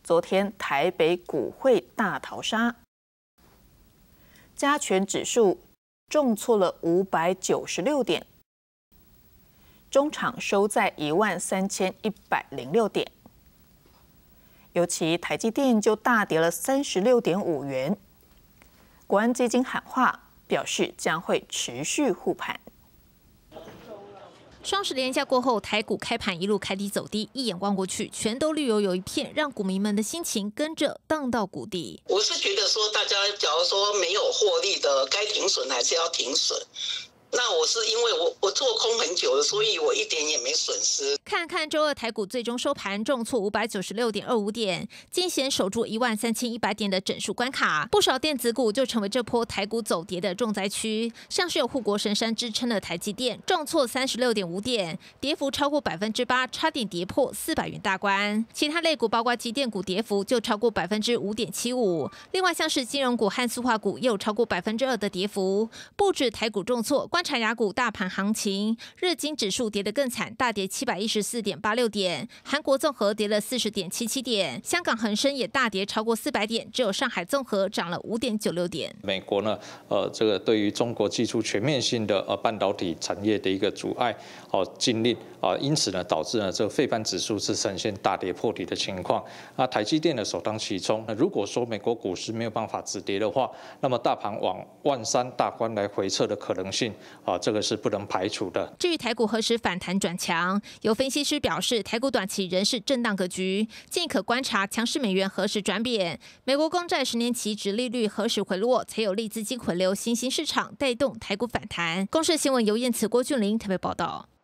昨天台北股汇大逃杀，加权指数重挫了596点，中场收在13106点。尤其台积电就大跌了36.5元。国安基金喊话，表示将会持续护盘。 双十连假过后，台股开盘一路开低走低，一眼望过去，全都绿油油一片，让股民们的心情跟着荡到谷底。 我是觉得说，大家假如说没有获利的，该停损还是要停损。那我是因为我做空很久了，所以我一点也没损失。 看看周二台股最终收盘重挫596.25点，惊险守住13100点的整数关卡，不少电子股就成为这波台股走跌的重灾区。像是有护国神山支撑的台积电，重挫36.5点，跌幅超过8%，差点跌破400元大关。其他类股包括机电股跌幅就超过5.75%，另外像是金融股和塑化股也有超过2%的跌幅。不止台股重挫，观察亚股大盘行情，日经指数跌得更惨，大跌714.86点，韩国综合跌了40.77点，香港恒生也大跌超过400点，只有上海综合涨了5.96点。 美国呢，这个对于中国祭出全面性的半导体产业的一个阻碍禁令因此呢，导致呢这个费半指数是呈现大跌破底的情况。那台积电呢首当其冲。那如果说美国股市没有办法止跌的话，那么大盘往13000大关来回撤的可能性这个是不能排除的。 至于台股何时反弹转强，有分析师表示，台股短期仍是震荡格局，建议可观察强势美元何时转贬，美国公债10年期殖利率何时回落，才有利资金回流新兴市场，带动台股反弹。公视新闻尤燕慈、郭俊霖特别报道。